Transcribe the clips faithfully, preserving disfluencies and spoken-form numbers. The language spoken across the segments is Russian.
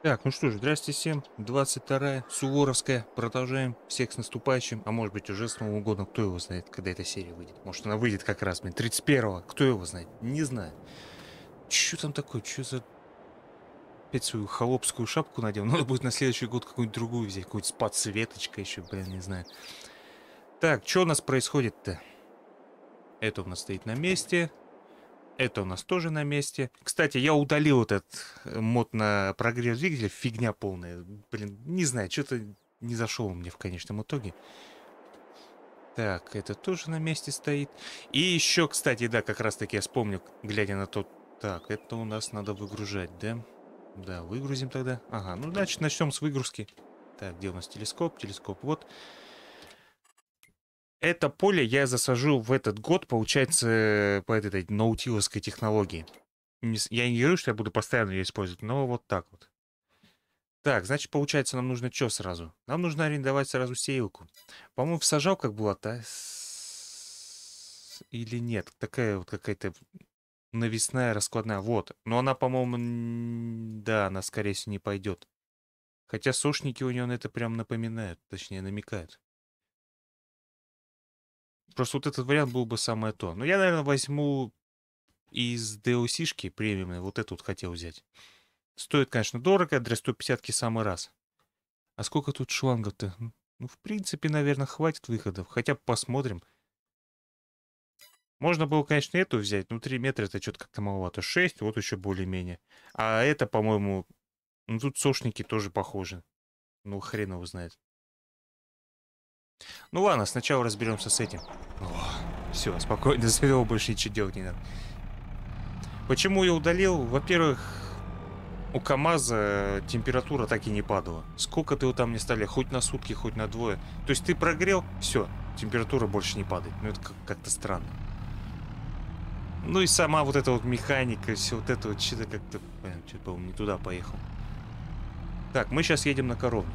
Так, ну что ж, здрасте всем. двадцать вторая, Суворовская. Продолжаем. Всех с наступающим. А может быть уже с Новым годом. Кто его знает, когда эта серия выйдет. Может она выйдет как раз, блин, тридцать первого. Кто его знает? Не знаю. Че там такое? Че за... Опять свою холопскую шапку надел? Надо будет на следующий год какую-нибудь другую взять. Какую-нибудь с подсветочкой еще, блин, не знаю. Так, что у нас происходит-то? Это у нас стоит на месте. Это у нас тоже на месте. Кстати, я удалил этот э, мод на прогрев двигателя. Фигня полная. Блин, не знаю, что-то не зашел он мне в конечном итоге. Так, это тоже на месте стоит. И еще, кстати, да, как раз таки я вспомнил, глядя на тот... Так, это у нас надо выгружать, да? Да, выгрузим тогда. Ага, ну, значит, начнем с выгрузки. Так, где у нас телескоп? Телескоп, вот. Это поле я засажу в этот год, получается, по этой наутиловской технологии. Не с- Я не говорю, что я буду постоянно ее использовать, но вот так вот. Так, значит, получается, нам нужно что сразу? Нам нужно арендовать сразу сеялку. По-моему, в сажалках была-то... с- Или нет? Такая вот какая-то навесная, раскладная. Вот. Но она, по-моему, н- да, она, скорее всего, не пойдет. Хотя сошники у нее на это прям напоминают, точнее, намекают. Просто вот этот вариант был бы самое то. Но я, наверное, возьму из ди эл си-шки премиумной. Вот эту вот хотел взять. Стоит, конечно, дорого, для сто пятидесятки самый раз. А сколько тут шлангов-то? Ну, в принципе, наверное, хватит выходов. Хотя бы посмотрим. Можно было, конечно, эту взять, но три метра это что-то как-то маловато. Шесть, вот еще более-менее. А это, по-моему, ну тут сошники тоже похожи. Ну, хрен его знает. Ну ладно, сначала разберемся с этим. Все, спокойно, завел, больше ничего делать не надо. Почему я удалил? Во-первых, у КамАЗа температура так и не падала. Сколько ты его там не стали, хоть на сутки, хоть на двое. То есть ты прогрел, все, температура больше не падает. Ну это как- как-то странно. Ну и сама вот эта вот механика, все вот это вот что-то как-то... Что-то, по-моему, не туда поехал. Так, мы сейчас едем на коровник.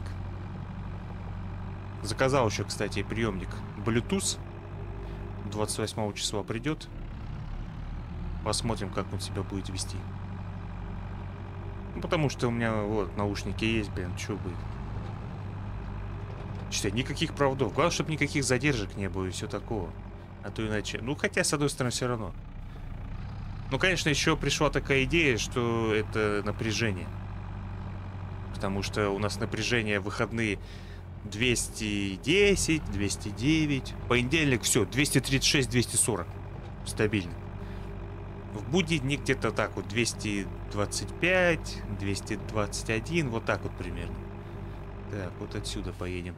Заказал еще, кстати, приемник Bluetooth. двадцать восьмого числа придет. Посмотрим, как он себя будет вести. Ну, потому что у меня вот наушники есть, блин, что будет. Считай, никаких проводов. Главное, чтобы никаких задержек не было и все такого. А то иначе... Ну, хотя, с одной стороны, все равно. Ну, конечно, еще пришла такая идея, что это напряжение. Потому что у нас напряжение в выходные двести десять, двести девять. Понедельник все, двести тридцать шесть, двести сорок. Стабильно. В будни дни где-то так вот двести двадцать пять, двести двадцать один, вот так вот примерно. Так, вот отсюда поедем.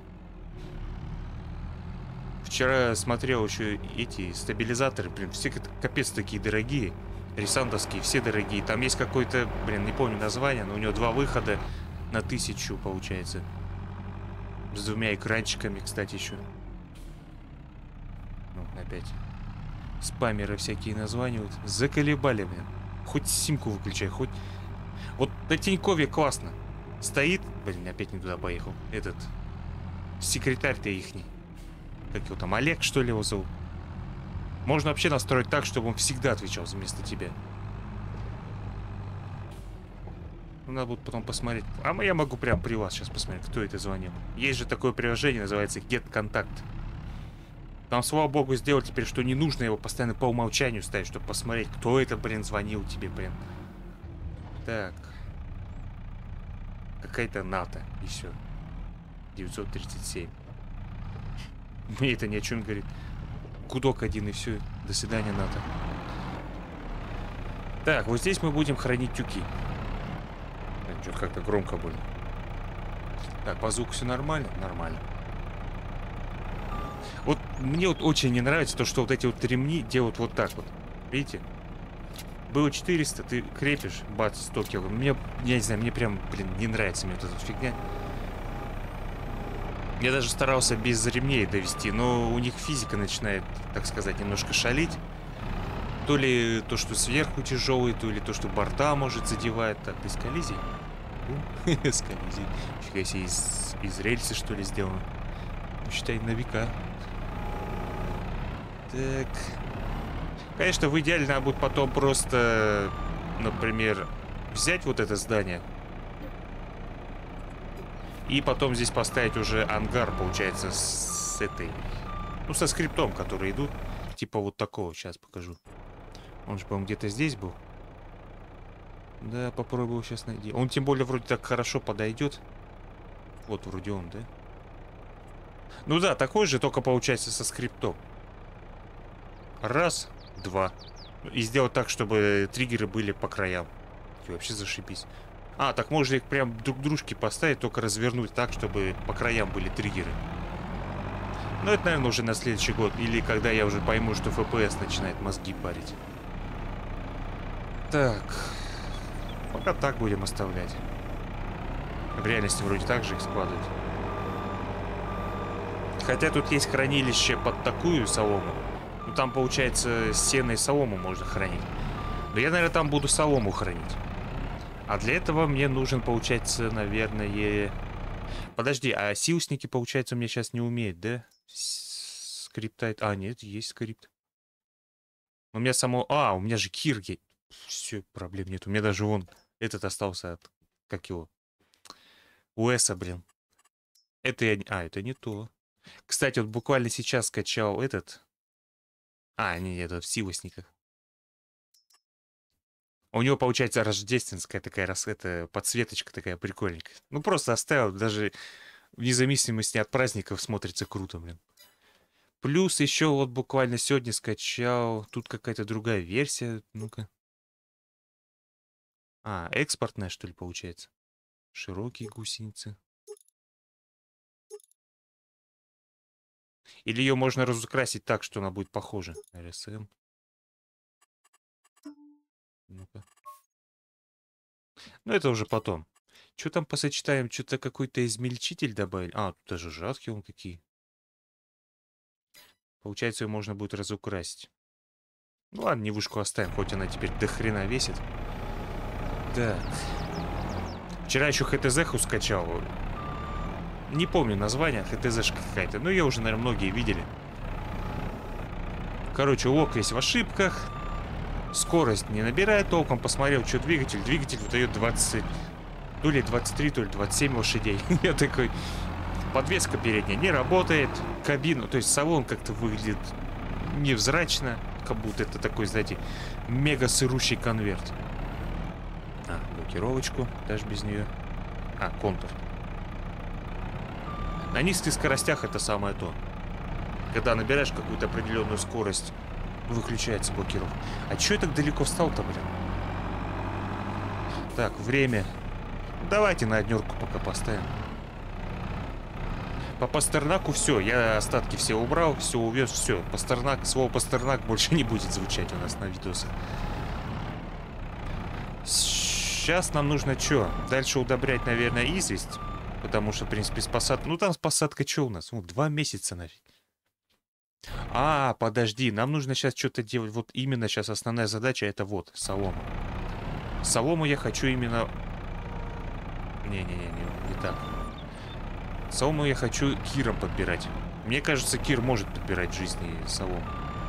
Вчера смотрел еще эти стабилизаторы, блин, все капец такие дорогие. Ресандовские, все дорогие. Там есть какой-то, блин, не помню название, но у него два выхода на тысячу, получается. С двумя экранчиками, кстати, еще. Ну, опять. Спамеры всякие названивают. Заколебали, блин. Хоть симку выключай, хоть... Вот на Тинькове классно. Стоит... Блин, опять не туда поехал. Этот... Секретарь-то ихний. Как его там, Олег, что ли, его зовут? Можно вообще настроить так, чтобы он всегда отвечал вместо тебя. Ну, надо будет потом посмотреть. А я могу прямо при вас сейчас посмотреть, кто это звонил. Есть же такое приложение, называется Get Contact. Там, слава богу, сделали теперь, что не нужно его постоянно по умолчанию ставить, чтобы посмотреть, кто это, блин, звонил тебе, блин. Так. Какая-то НАТО, и все. девятьсот тридцать семь. Мне это ни о чем говорит. Гудок один, и все. До свидания, НАТО. Так, вот здесь мы будем хранить тюки. Что-то как-то громко было. Так, по звуку все нормально? Нормально. Вот мне вот очень не нравится то, что вот эти вот ремни делают вот так вот. Видите? Было четыреста, ты крепишь, бац, сто кило. Мне, я не знаю, мне прям, блин, не нравится мне вот эта фигня. Я даже старался без ремней довести, но у них физика начинает, так сказать, немножко шалить. То ли то, что сверху тяжелый, то ли то, что борта, может, задевает. Так, ты с коллизией? С коллизией. Фига себе, из, из рельсы, что ли, сделано. Считай, на века. Так. Конечно, в идеале надо будет потом просто, например, взять вот это здание И потом здесь поставить уже ангар, получается, с этой... Ну, со скриптом, которые идут. Типа вот такого. Сейчас покажу. Он же, по-моему, где-то здесь был. Да, попробую сейчас найти. Он тем более вроде так хорошо подойдет. Вот вроде он, да? Ну да, такой же, только получается со скриптом. Раз, два. И сделать так, чтобы триггеры были по краям. И вообще зашибись. А, так можно их прям друг к дружке поставить, только развернуть так, чтобы по краям были триггеры. Ну, это, наверное, уже на следующий год. Или когда я уже пойму, что эф пи эс начинает мозги парить. Так. Пока так будем оставлять. В реальности вроде так же их складывать. Хотя тут есть хранилище под такую солому. Ну, там, получается, сено и солому можно хранить. Но я, наверное, там буду солому хранить. А для этого мне нужен, получается, наверное... Подожди, а силсники, получается, у меня сейчас не умеют, да? Скриптает... А, нет, есть скрипт. У меня само... А, у меня же Кирги. Все, проблем нет. У меня даже вон этот остался от... Как его? Уэса, блин. Это я... А, это не то. Кстати, вот буквально сейчас скачал этот... А, не, это в силосниках. У него, получается, рождественская такая раз, это, подсветочка такая прикольненькая. Ну, просто оставил, даже вне зависимости от праздников смотрится круто, блин. Плюс еще вот буквально сегодня скачал, тут какая-то другая версия, ну-ка. А, экспортная, что ли, получается? Широкие гусеницы. Или ее можно разукрасить так, что она будет похожа. эр эс эм. Ну-ка. Ну, это уже потом. Что там по сочетаем? Что-то какой-то измельчитель добавили. А, тут даже жатки вон какие. Получается, ее можно будет разукрасить. Ну ладно, невушку оставим, хоть она теперь до хрена весит. Так. Вчера еще эйч ти зет-ху скачал. Не помню название, эйч ти зет-шка какая-то. Ну, ее уже, наверное, многие видели. Короче, лог весь в ошибках. Скорость не набирает толком. Посмотрел, что двигатель. Двигатель выдает двадцать... То ли двадцать три, то ли двадцать семь лошадей. Я такой... Подвеска передняя не работает. Кабину, то есть салон как-то выглядит невзрачно. Как будто это такой, знаете, мега сырущий конверт. А, блокировочку. Даже без нее. А, контур. На низких скоростях это самое то. Когда набираешь какую-то определенную скорость, выключается блокировка. А чё я так далеко встал-то, блин? Так, время. Давайте на однерку пока поставим. По Пастернаку все. Я остатки все убрал, все увез, все. Пастернак, слово Пастернак больше не будет звучать у нас на видосах. Сейчас нам нужно что? Дальше удобрять, наверное, известь. Потому что, в принципе, с посадкой... Ну, там с посадкой что у нас? Ну, два месяца нафиг. А, подожди, нам нужно сейчас что-то делать. Вот именно сейчас основная задача это вот, солома. Солому я хочу именно... Не-не-не, не, не так. Солому я хочу Киром подбирать. Мне кажется, Кир может подбирать жизни солому.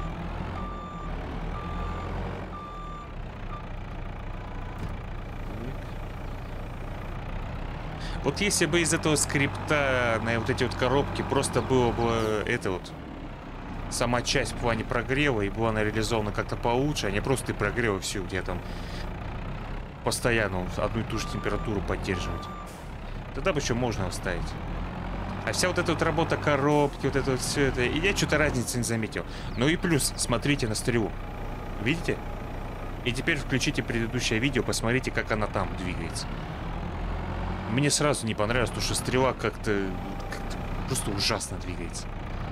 Вот если бы из этого скрипта на вот эти вот коробки просто было бы это вот... Сама часть в плане прогрева, и была она реализована как-то получше, а не просто и прогрева все, где там постоянно одну и ту же температуру поддерживать. Тогда бы еще можно оставить. А вся вот эта вот работа коробки, вот это вот все это, и я что-то разницы не заметил. Ну и плюс, смотрите на стрелу. Видите? И теперь включите предыдущее видео, посмотрите, как она там двигается. Мне сразу не понравилось, потому что стрела как-то как просто ужасно двигается.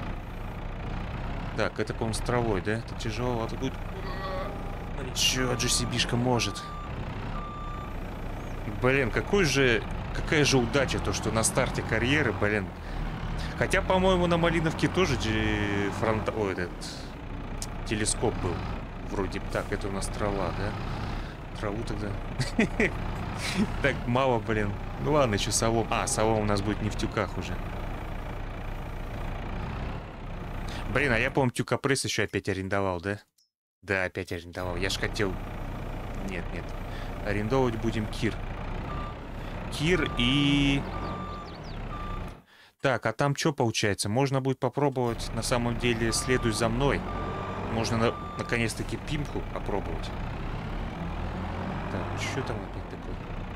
Так, это, по-моему, с травой, да? Это тяжеловато будет. Ну ничего, джи си би-шка может. Блин, какой же... Какая же удача, то, что на старте карьеры, блин. Хотя, по-моему, на Малиновке тоже фронт... Ой, этот... телескоп был. Вроде бы так, это у нас трава, да? Траву тогда. Так мало, блин. Ну ладно, еще солом. А, солом у нас будет не в тюках уже. Блин, а я, по-моему, тюкопресс еще опять арендовал, да? Да, опять арендовал. Я ж хотел... Нет, нет. Арендовать будем Кир. Кир и... Так, а там что получается? Можно будет попробовать, на самом деле, следуй за мной. Можно на, наконец-таки пимку опробовать. Так, что там опять такое?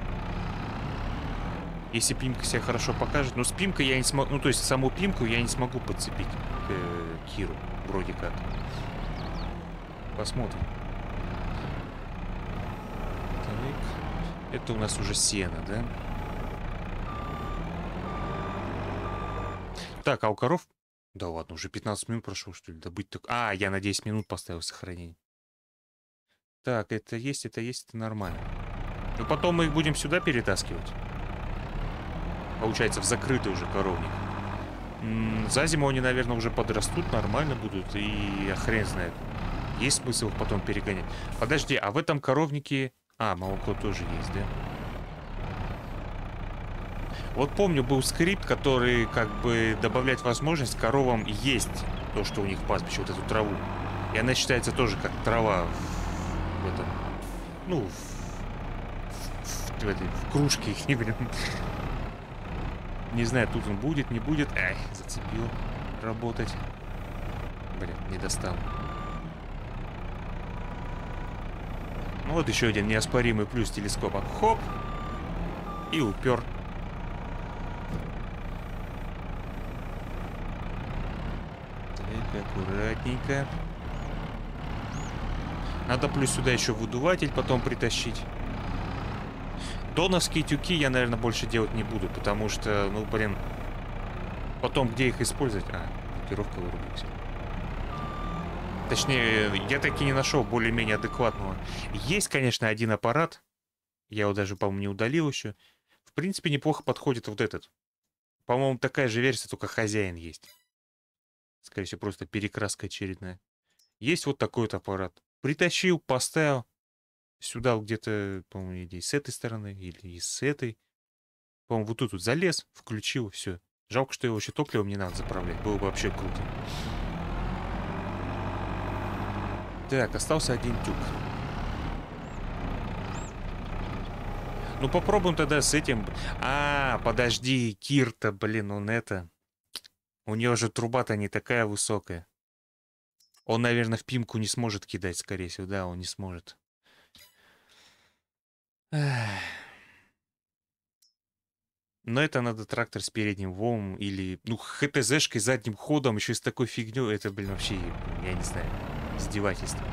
Если пимка себя хорошо покажет. Но с пимкой я не смогу... Ну, то есть саму пимку я не смогу подцепить к э, Киру. Вроде как. Посмотрим. Так. Это у нас уже сено, да? Так, а у коров... Да ладно, уже пятнадцать минут прошло, что ли? Добыть так... А, я на десять минут поставил сохранение. Так, это есть, это есть, это нормально. Но потом мы их будем сюда перетаскивать. Получается, в закрытый уже коровник. М-м, за зиму они, наверное, уже подрастут, нормально будут. И хрен знает. Есть смысл их потом перегонять. Подожди, а в этом коровнике... А, молоко тоже есть, да? Вот помню, был скрипт, который как бы добавляет возможность коровам есть то, что у них в пастбище, вот эту траву. И она считается тоже как трава в, в этом... Ну, в, в, в, этой, в кружке их, блин. Не знаю, тут он будет, не будет. Ай, зацепил работать. Блин, не достал. Ну вот еще один неоспоримый плюс телескопа. Хоп! И упер. Так, аккуратненько. Надо плюс сюда еще выдуватель потом притащить. Доновские тюки я, наверное, больше делать не буду, потому что, ну, блин, потом где их использовать? А, блокировка вырубилась. Точнее, я таки не нашел более-менее адекватного. Есть, конечно, один аппарат. Я его даже, по-моему, не удалил еще. В принципе, неплохо подходит вот этот. По-моему, такая же версия, только хозяин есть. Скорее всего, просто перекраска очередная. Есть вот такой вот аппарат. Притащил, поставил. Сюда где-то, по-моему, или с этой стороны, или с этой. По-моему, вот тут вот залез, включил, все. Жалко, что его еще топливом не надо заправлять. Было бы вообще круто. Так, остался один тюк. Ну, попробуем тогда с этим. А, подожди, Кир-то, блин, он это... У него же труба-то не такая высокая. Он, наверное, в пимку не сможет кидать, скорее всего. Да, он не сможет. Эх. Но это надо трактор с передним волом или, ну, ХТЗшкой, задним ходом, еще с такой фигней. Это, блин, вообще, я не знаю, издевательство.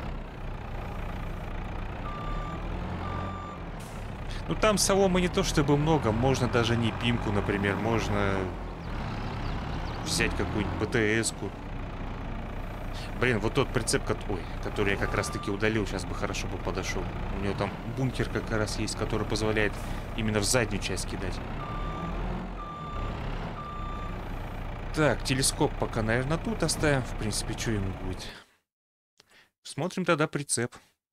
Ну, там соломы не то чтобы много. Можно даже не пимку, например. Можно взять какую-нибудь БТС-ку. Блин, вот тот прицеп, ой, который я как раз-таки удалил, сейчас бы хорошо бы подошел. У него там бункер как раз есть, который позволяет именно в заднюю часть кидать. Так, телескоп пока, наверное, тут оставим. В принципе, что ему будет? Смотрим тогда прицеп.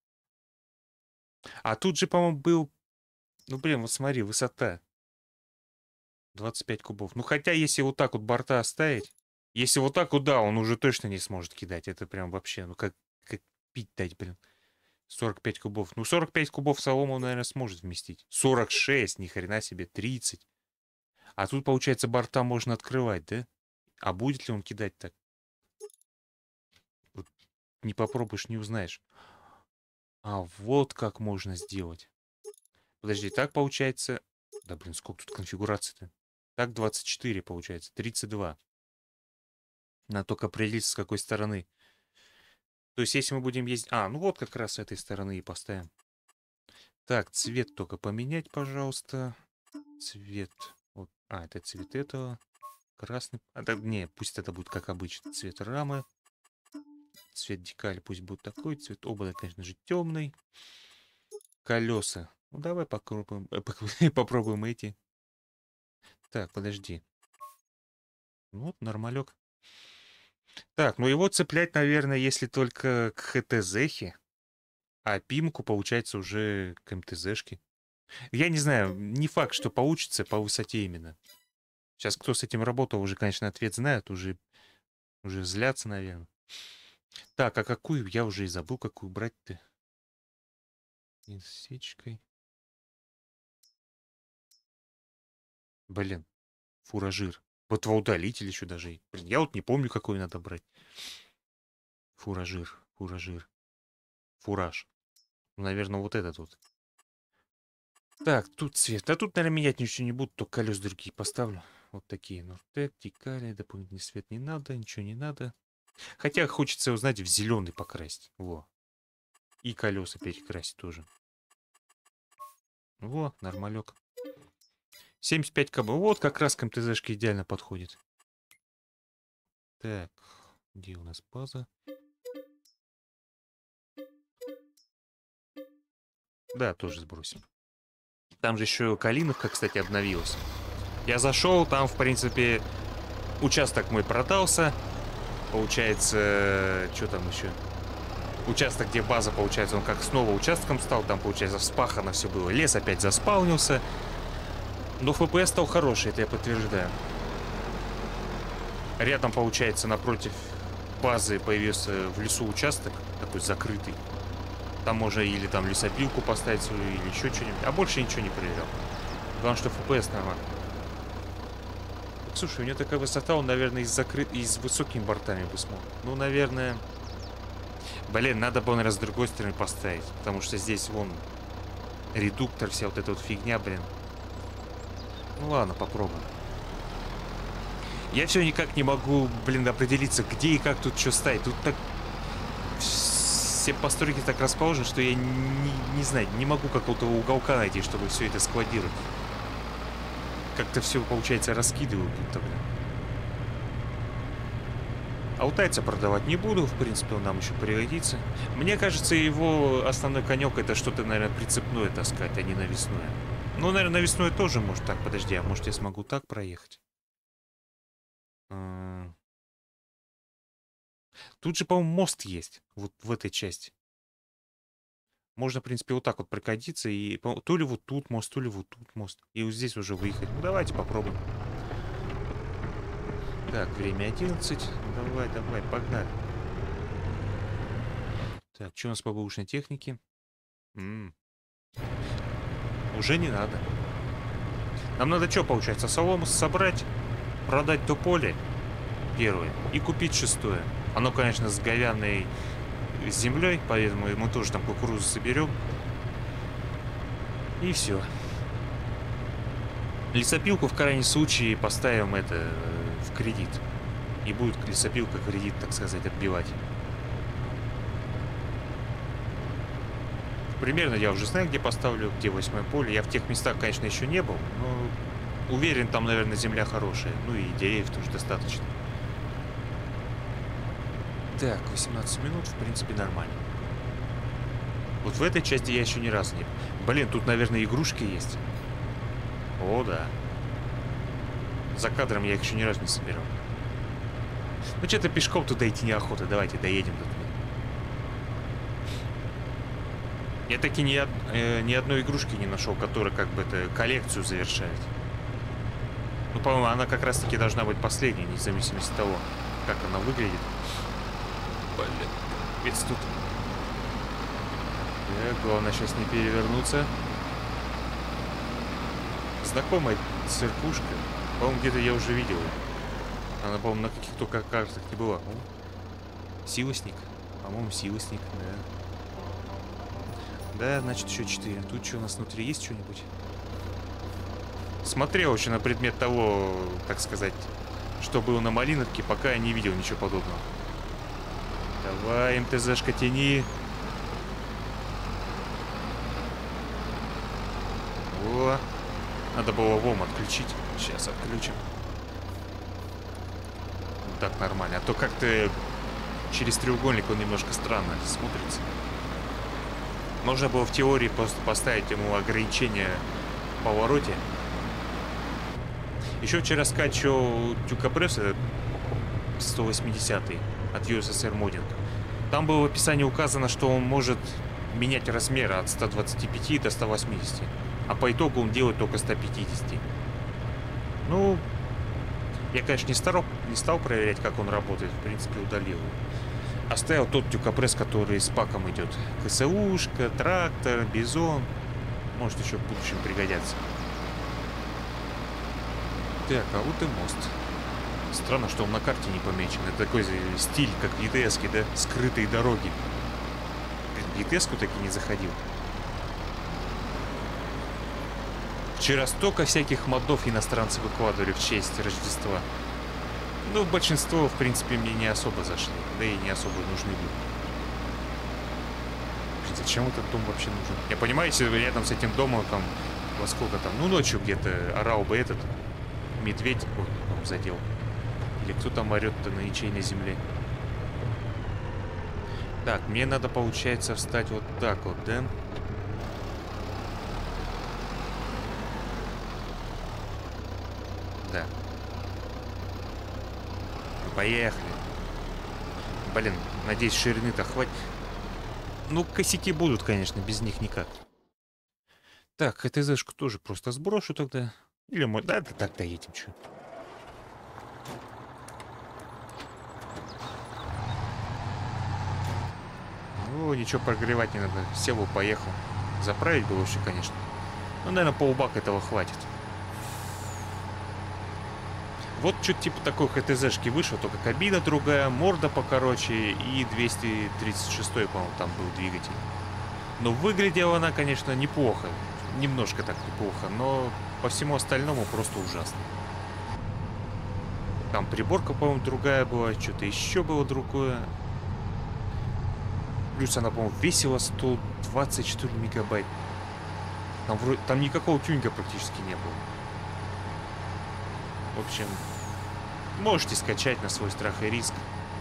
А тут же, по-моему, был... Ну, блин, вот смотри, высота. двадцать пять кубов. Ну, хотя, если вот так вот борта оставить... Если вот так вот, да, он уже точно не сможет кидать. Это прям вообще, ну, как, как пить дать, блин. сорок пять кубов. Ну, сорок пять кубов солому он, наверное, сможет вместить. сорок шесть, ни хрена себе, тридцать. А тут, получается, борта можно открывать, да? А будет ли он кидать так? Вот не попробуешь, не узнаешь. А вот как можно сделать. Подожди, так получается... Да, блин, сколько тут конфигураций-то? Так двадцать четыре получается, тридцать два. Надо только определиться, с какой стороны. То есть, если мы будем ездить... А, ну вот как раз с этой стороны и поставим. Так, цвет только поменять, пожалуйста. Цвет... Вот. А, это цвет этого. Красный... А, да, не, пусть это будет как обычно. Цвет рамы. Цвет декали пусть будет такой. Цвет обода, конечно же, темный. Колеса. Ну, давай попробуем, попробуем эти. Так, подожди. Вот, нормалек. Так, ну его цеплять, наверное, если только к ХТЗхе. А пимку, получается, уже к МТЗшке. Я не знаю, не факт, что получится по высоте именно. Сейчас кто с этим работал, уже, конечно, ответ знает. Уже, уже злятся, наверное. Так, а какую? Я уже и забыл, какую брать-то. И с сечкой. Блин, фуражир. Вот его удалитель еще даже. Блин, я вот не помню, какой надо брать. Фуражир, фуражир. Фураж. Ну, наверное, вот этот вот. Так, тут цвет. Да тут, наверное, менять ничего не буду, только колес другие поставлю. Вот такие. Нортек, Дикария, дополнительный свет не надо, ничего не надо. Хотя хочется его, знаете, в зеленый покрасить. Во. И колеса перекрасить тоже. Во, нормалек. семьдесят пять кб. Вот как раз к МТЗшке идеально подходит. Так, где у нас база? Да, тоже сбросим. Там же еще Калиновка, кстати, обновилась. Я зашел, там, в принципе, участок мой продался. Получается, что там еще? Участок, где база, получается, он как снова участком стал. Там, получается, вспахано все было. Лес опять заспаунился. Но эф пи эс стал хороший, это я подтверждаю. Рядом, получается, напротив базы появился в лесу участок. Такой закрытый. Там можно или там лесопилку поставить свою, или еще что-нибудь. А больше ничего не проверял. Главное, что эф пи эс нормально. Слушай, у него такая высота, он, наверное, и с, закрыт... и с высокими бортами бы смог. Ну, наверное... Блин, надо было, наверное, с другой стороны поставить. Потому что здесь, вон, редуктор, вся вот эта вот фигня, блин. Ну, ладно, попробуем. Я все никак не могу, блин, определиться, где и как тут что ставить. Тут так... Все постройки так расположены, что я не, не знаю, не могу какого-то уголка найти, чтобы все это складировать. Как-то все, получается, раскидываю, будто, блин. Алтайца продавать не буду, в принципе, он нам еще пригодится. Мне кажется, его основной конек — это что-то, наверное, прицепное таскать, а не навесное. Ну, наверное, навесное тоже может так. Подожди, а может я смогу так проехать? Тут же, по-моему, мост есть, вот в этой части. Можно, в принципе, вот так вот прокатиться и то ли вот тут мост, то ли вот тут мост. И вот здесь уже выехать. Ну, давайте попробуем. Так, время одиннадцать. Давай, давай, погнали. Так, что у нас по бэушной технике? М-м. Уже не надо. Нам надо что, получается, солому собрать, продать то поле первое и купить шестое. Оно, конечно, с говяной землей, поэтому мы тоже там кукурузу соберем. И все. Лесопилку в крайнем случае поставим это в кредит. И будет лесопилка кредит, так сказать, отбивать. Примерно я уже знаю, где поставлю, где восьмое поле. Я в тех местах, конечно, еще не был, но уверен, там, наверное, земля хорошая. Ну и деревьев тоже достаточно. Так, восемнадцать минут, в принципе, нормально. Вот в этой части я еще ни разу не... Блин, тут, наверное, игрушки есть. О, да. За кадром я их еще ни разу не собирал. Ну, что-то пешком туда идти неохота. Давайте доедем до туда. Я таки ни, од... э, ни одной игрушки не нашел, которая как бы это коллекцию завершает. Ну, по-моему, она как раз-таки должна быть последней, вне зависимости от того, как она выглядит. Блин, ведь тут... Так, главное сейчас не перевернуться. Знакомая церквушка. По-моему, где-то я уже видел. Она, по-моему, на каких-то картах не была. О, силосник. По-моему, силосник, да. Да, значит, еще четыре. Тут что у нас внутри есть что-нибудь? Смотрел еще на предмет того, так сказать, что было на Малиновке, пока я не видел ничего подобного. Давай, МТЗшка, тяни. О, надо было ВОМ отключить. Сейчас отключим. Вот так нормально. А то как-то через треугольник он немножко странно смотрится. Можно было в теории просто поставить ему ограничение в повороте. Еще вчера скачивал Тюкапресс, этот сто восьмидесятый от ю эс эс ар Modding. Там было в описании указано, что он может менять размеры от ста двадцати пяти до ста восьмидесяти. А по итогу он делает только ста пятидесяти. Ну, я, конечно, не стал, не стал проверять, как он работает. В принципе, удалил. Оставил тот Тюкапресс, который с паком идет. КСУшка, трактор, бизон. Может, еще в будущем пригодятся. Так, а вот и мост. Странно, что он на карте не помечен. Это такой стиль, как в и тэ эс-ке, да? Скрытые дороги. В и тэ эс-ку таки не заходил. Вчера столько всяких модов иностранцы выкладывали в честь Рождества. Ну, большинство, в принципе, мне не особо зашли. Да и не особо нужны были. Блин, зачем этот дом вообще нужен? Я понимаю, если рядом с этим домом, там, во сколько там, ну, ночью где-то орал бы этот медведь. Ой, он задел. Или кто там орет-то на ничейной земле. Так, мне надо, получается, встать вот так вот, да? Да. Поехали. Блин, надеюсь, ширины-то хватит. Ну, косяки будут, конечно, без них никак. Так, эту зэшку тоже просто сброшу тогда. Или мы... Да, да так доедем, что. Ну, ничего прогревать не надо. Сел и поехал. Заправить было вообще, конечно. Ну, наверное, полбака этого хватит. Вот что-то типа такой ха тэ зэшки вышло, только кабина другая, морда покороче и двести тридцать шестой, по-моему, там был двигатель. Но выглядела она, конечно, неплохо. Немножко так неплохо, но по всему остальному просто ужасно. Там приборка, по-моему, другая была, что-то еще было другое. Плюс она, по-моему, весила сто двадцать, что ли, мегабайт. Там, вроде, там никакого тюнинга практически не было. В общем, можете скачать на свой страх и риск.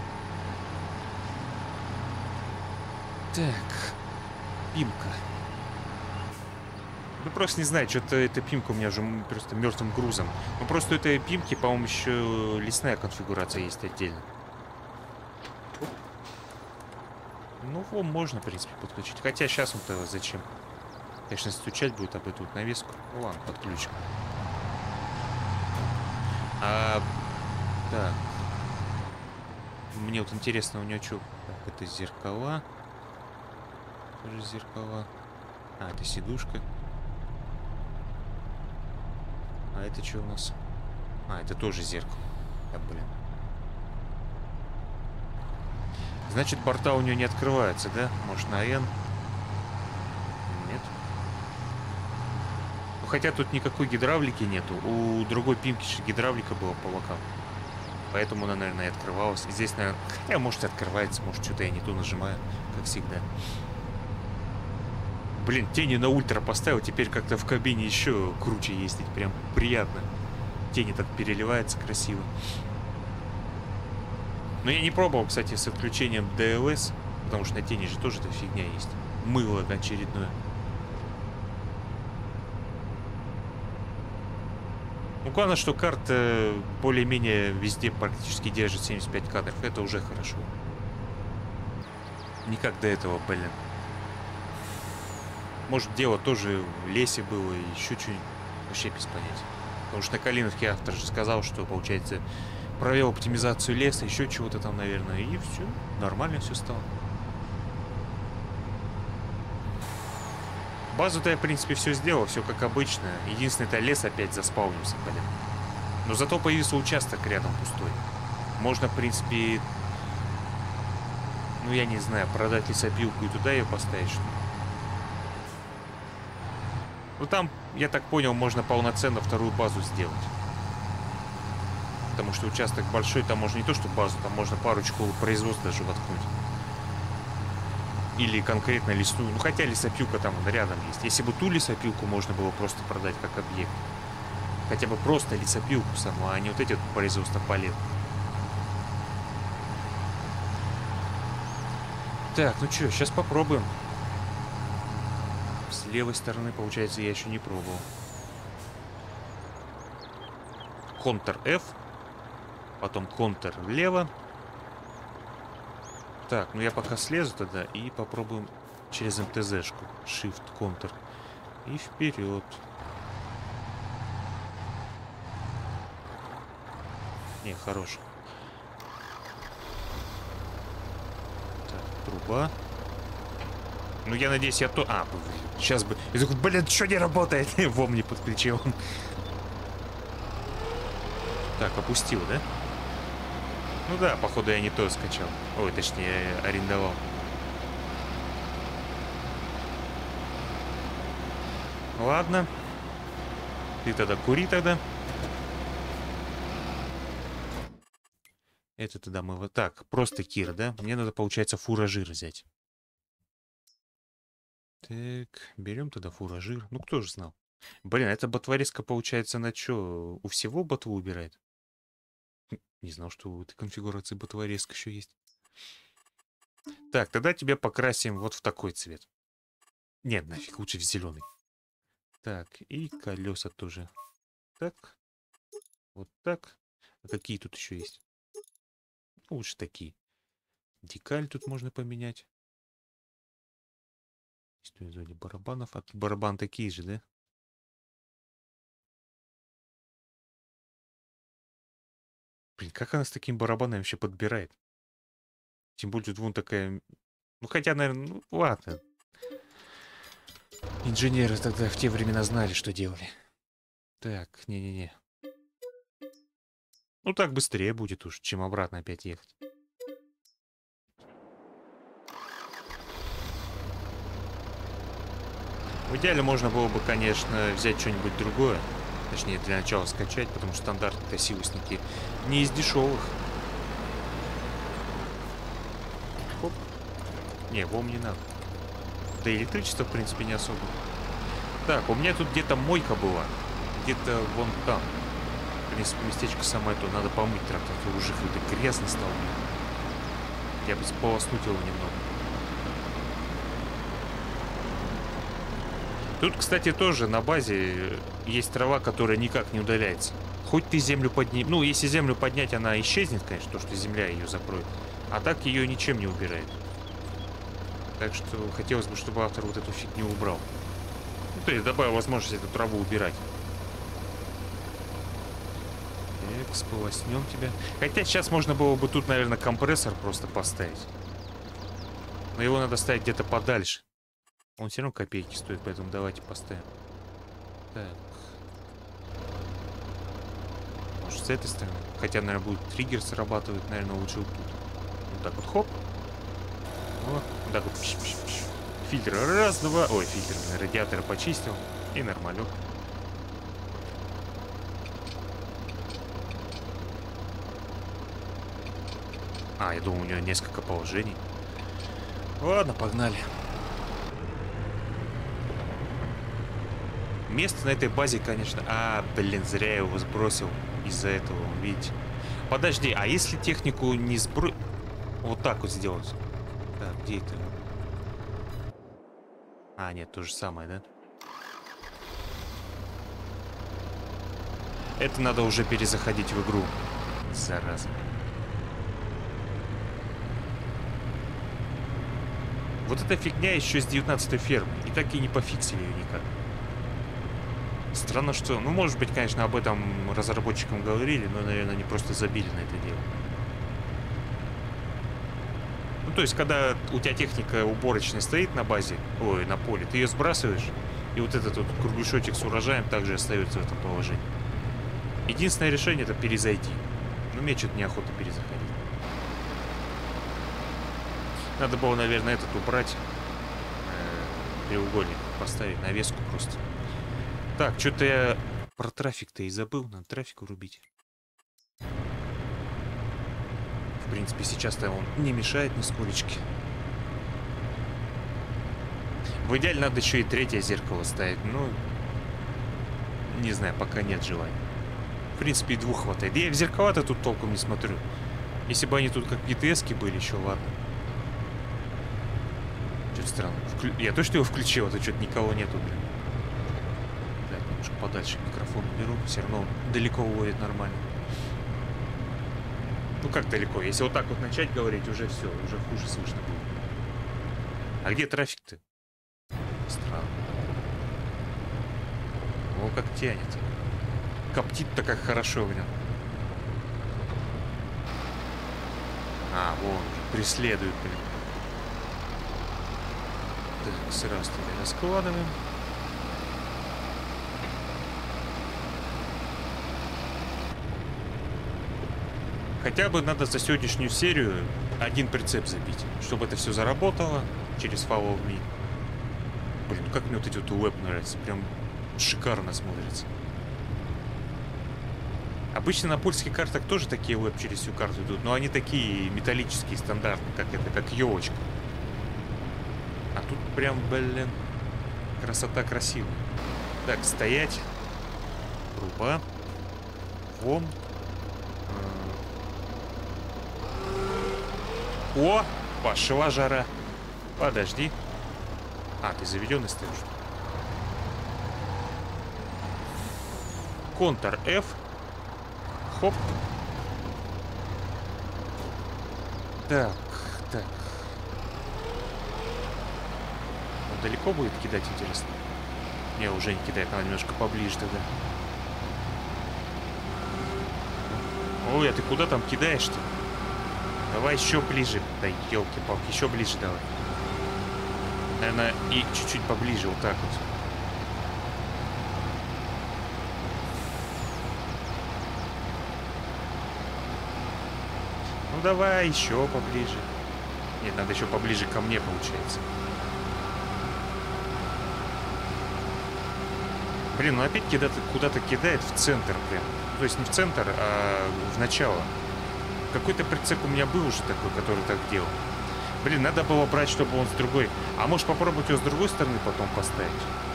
Так, пимка. Ну, просто не знаю, что-то эта пимка у меня уже просто мертвым грузом. Ну, просто у этой пимки, по-моему, еще лесная конфигурация есть отдельно. Ну, его можно, в принципе, подключить. Хотя сейчас он-то зачем? Конечно, стучать будет об эту навеску. Ну, ладно, подключим. А, так. Мне вот интересно, у него что? Так, это зеркала. Тоже зеркала. А, это сидушка. А это что у нас? А, это тоже зеркало. Да, блин. Значит, борта у нее не открываются, да? Может, на N? Нет. Ну, хотя тут никакой гидравлики нету. У другой пимки гидравлика была по бокам. Поэтому она, наверное, и открывалась. И здесь, наверное... Хотя, может, открывается. Может, что-то я не то нажимаю, как всегда. Блин, тени на ультра поставил. Теперь как-то в кабине еще круче ездить. Прям приятно. Тени так переливаются красиво. Но я не пробовал, кстати, с отключением ди эл эс. Потому что на тени же тоже эта фигня есть. Мыло очередное. Ну, главное, что карта более-менее везде практически держит семьдесят пять кадров. Это уже хорошо. Никак до этого, блин. Может, дело тоже в лесе было и еще что-нибудь. Вообще без понятия. Потому что на Калиновке автор же сказал, что, получается, провел оптимизацию леса, еще чего-то там, наверное. И все. Нормально все стало. Базу-то я, в принципе, все сделал, все как обычно. Единственное, это лес опять заспаунился, блин. Но зато появился участок рядом пустой. Можно, в принципе, ну, я не знаю, продать лесопилку и туда ее поставить, что ли. Ну, там, я так понял, можно полноценно вторую базу сделать. Потому что участок большой, там можно не то, что базу, там можно парочку производств даже воткнуть. Или конкретно лесную. Ну, хотя лесопилка там рядом есть. Если бы ту лесопилку можно было просто продать как объект. Хотя бы просто лесопилку саму, а не вот эти вот производства полет. Так, ну что, сейчас попробуем. С левой стороны, получается, я еще не пробовал. контр эф. Потом контр влево. Так, ну я пока слезу тогда и попробуем через эм тэ зэшку. Shift, контр. И вперед. Не, хорош. Так, труба. Ну, я надеюсь, я то... А, сейчас бы... Я такой, блин, что не работает? Вом не подключил. Так, опустил, да? Ну да, походу я не то скачал. Ой, точнее, арендовал. Ладно. Ты тогда кури тогда. Это тогда мы вот так. Просто Кир, да? Мне надо, получается, фуражир взять. Так, берем тогда фуражир. Ну, кто же знал? Блин, эта ботвареска, получается, на что? У всего ботву убирает? Не знал, что у этой конфигурации ботвареска еще есть. Так, тогда тебя покрасим вот в такой цвет. Нет, нафиг, лучше в зеленый. Так, и колеса тоже. Так, вот так. А какие тут еще есть? Ну, лучше такие. Декаль тут можно поменять. Что из барабанов? А тут барабан такие же, да? Блин, как она с таким барабаном вообще подбирает? Тем более тут вон такая... Ну, хотя, наверное, ну, ладно. Инженеры тогда в те времена знали, что делали. Так, не-не-не. Ну, так быстрее будет уж, чем обратно опять ехать. В идеале можно было бы, конечно, взять что-нибудь другое. Точнее, для начала скачать, потому что стандартные силусники не из дешевых. Хоп. Не, вом не надо. Да электричество, в принципе, не особо. Так, у меня тут где-то мойка была. Где-то вон там. В принципе, местечко самое то. Надо помыть трактор. А то уже какой-то грязный стал. Я бы сполоснуть его немного. Тут, кстати, тоже на базе есть трава, которая никак не удаляется. Хоть ты землю подни... Ну, если землю поднять, она исчезнет, конечно, то, что земля ее закроет. А так ее ничем не убирает. Так что хотелось бы, чтобы автор вот эту фигню убрал. Ну, то есть добавил возможность эту траву убирать. Так, сполоснем тебя. Хотя сейчас можно было бы тут, наверное, компрессор просто поставить. Но его надо ставить где-то подальше. Он все равно копейки стоит, поэтому давайте поставим. Так. Может, с этой стороны? Хотя, наверное, будет триггер срабатывать, наверное, лучше вот тут. Вот так вот, хоп. Вот, вот так вот. Фильтр раз, два. Ой, фильтр, радиатор почистил. И нормалек. А, я думал, у него несколько положений. Ладно, погнали. Место на этой базе, конечно... А, блин, зря я его сбросил из-за этого, видите. Подожди, а если технику не сбро... Вот так вот сделать? Так, где это? А, нет, то же самое, да? Это надо уже перезаходить в игру. Зараза. Вот эта фигня еще с девятнадцатой фермы. И так и не пофиксили ее никак. Странно, что... Ну, может быть, конечно, об этом разработчикам говорили, но, наверное, они просто забили на это дело. Ну, то есть, когда у тебя техника уборочная стоит на базе, ой, на поле, ты ее сбрасываешь, и вот этот вот кругляшочек с урожаем также остается в этом положении. Единственное решение — это перезайти. Но мне что-то неохота перезаходить. Надо было, наверное, этот убрать. Э, треугольник поставить, навеску просто. Так, что-то я про трафик-то и забыл. Надо трафик урубить. В принципе, сейчас-то он не мешает нисколечки. В идеале надо еще и третье зеркало ставить. Ну, не знаю, пока нет желания. В принципе, и двух хватает. Я в зеркала-то тут толком не смотрю. Если бы они тут как джи ти эс-ки были, еще ладно. Что-то странно. Вклю... Я точно его включил, а то что-то никого нету, блин. Так, немножко подальше микрофон уберу. Все равно он далеко уводит нормально. Ну как далеко? Если вот так вот начать говорить, уже все, уже хуже слышно будет. А где трафик-то? Странно. О, как тянет. Коптит-то как хорошо в нем. А, вон, преследует, блин. Так, сразу тогда раскладываем. Хотя бы надо за сегодняшнюю серию один прицеп забить, чтобы это все заработало через Follow Me. Блин, ну как мне вот эти вот веб нравятся, прям шикарно смотрится. Обычно на польских картах тоже такие веб через всю карту идут, но они такие металлические, стандартные, как это, как елочка. А тут прям, блин, красота красивая. Так, стоять. Труба. Вон. О, пошла жара. Подожди. А, ты заведенный стоишь? Контр F. Хоп. Так, так. Он далеко будет кидать, интересно? Не, уже не кидает, надо немножко поближе тогда. Ой, а ты куда там кидаешь-то? Давай еще ближе. Да елки-палки, еще ближе давай. Наверное, и чуть-чуть поближе, вот так вот. Ну давай еще поближе. Нет, надо еще поближе ко мне, получается. Блин, ну опять куда-то куда-то кидает в центр прям. То есть не в центр, а в начало. Какой-то прицеп у меня был уже такой, который так делал. Блин, надо было брать, чтобы он с другой... А можешь попробовать его с другой стороны потом поставить?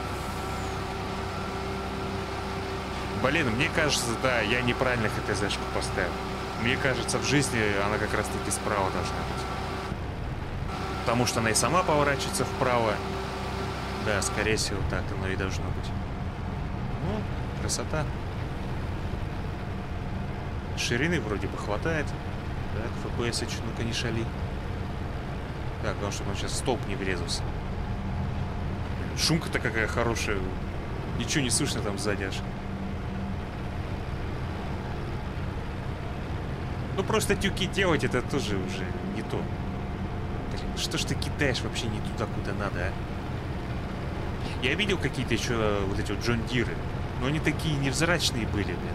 Блин, мне кажется, да, я неправильно ХТЗ-шку поставил. Мне кажется, в жизни она как раз-таки справа должна быть. Потому что она и сама поворачивается вправо. Да, скорее всего, так оно и должно быть. Ну, красота. Ширины вроде бы хватает. Так, эф пи эс, ну-ка не шали. Так, главное, чтобы он сейчас в столб не врезался. Шумка-то какая хорошая. Ничего не слышно там сзади аж. Ну просто тюки делать, это тоже уже не то. Блин, что ж ты кидаешь вообще не туда, куда надо, а? Я видел какие-то еще вот эти вот Джон Диры, но они такие невзрачные были, блин.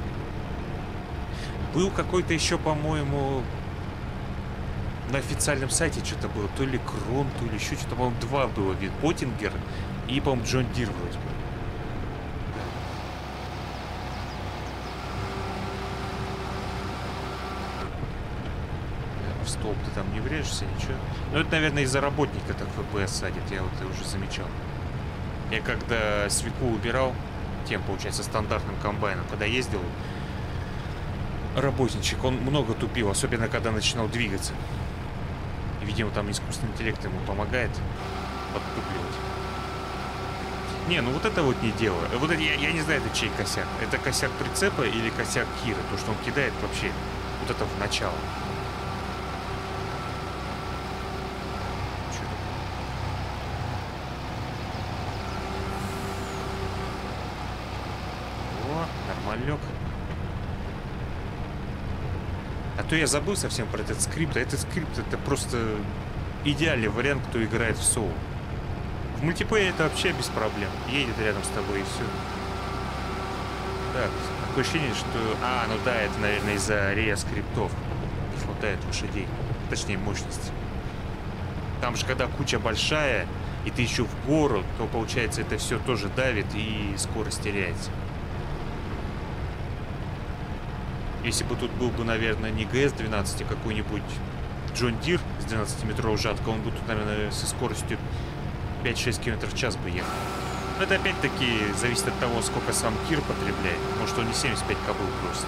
Был какой-то еще, по-моему, на официальном сайте что-то было. То ли Крон, то ли еще что-то. По-моему, два было. Вид Поттингер и, по-моему, Джон Дир вроде бы. В столб ты там не врежешься, ничего. Ну, это, наверное, из-за работника так эф пи эс садит. Я вот это уже замечал. Я когда свеклу убирал, тем, получается, стандартным комбайном, когда ездил, работничек, он много тупил, особенно когда начинал двигаться. И, видимо, там искусственный интеллект ему помогает подтупливать. Не, ну вот это вот не дело. Вот это, я, я не знаю, это чей косяк. Это косяк прицепа или косяк Кира? То, что он кидает вообще вот это в начало. О, нормалек. А то я забыл совсем про этот скрипт. А этот скрипт — это просто идеальный вариант, кто играет в соло. В мультиплеере это вообще без проблем. Едет рядом с тобой и все. Так, такое ощущение, что... А, ну да, это, наверное, из-за рея скриптов. Не хватает лошадей. Точнее, мощности. Там же, когда куча большая, и ты еще в гору, то, получается, это все тоже давит и скорость теряется. Если бы тут был бы, наверное, не гэ эс двенадцать, а какой-нибудь Джон Дир с двенадцатиметровой жаткой, он бы тут, наверное, со скоростью пять-шесть километров в час бы ехал. Но это опять-таки зависит от того, сколько сам Кир потребляет. Может, он не семьдесят пять кобыл просто.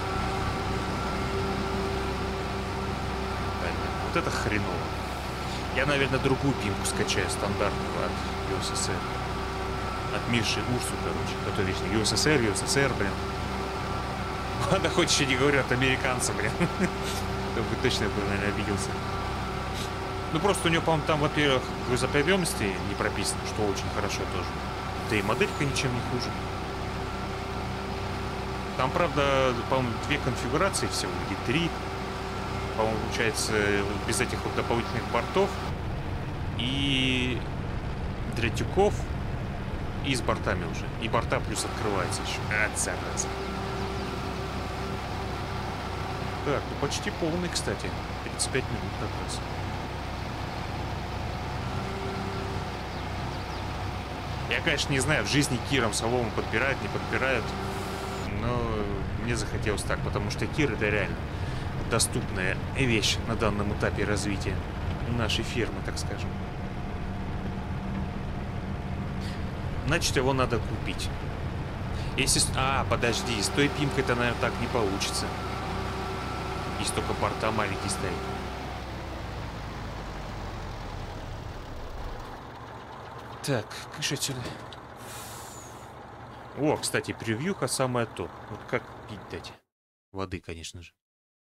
Да, вот это хреново. Я, наверное, другую пимку скачаю, стандартную от ю эс эс эр. От Миши Урсу, короче. А то вечно ю эс эс эр, ю эс эс эр, блин. Ладно, хоть еще не говорю от американца, блин. То бы точно бы, наверное, обиделся. Ну, просто у него, по-моему, там, во-первых, грузоподъемности не прописано, что очень хорошо тоже. Да и моделька ничем не хуже. Там, правда, по-моему, две конфигурации всего, или три. По-моему, получается, без этих вот дополнительных бортов. И для тюков. И с бортами уже. И борта плюс открывается еще. А, зараза. Так, ну почти полный, кстати. тридцать пять минут как раз. Я, конечно, не знаю, в жизни Киром солому подбирают, не подбирают. Но мне захотелось так, потому что Кир — это реально доступная вещь на данном этапе развития нашей фирмы, так скажем. Значит, его надо купить. Если... А, подожди, с той пимкой-то, наверное, так не получится. Если только порта маленький стоит. Так, кыш отсюда. О, кстати, превьюха самое то. Вот как пить дать? Воды, конечно же.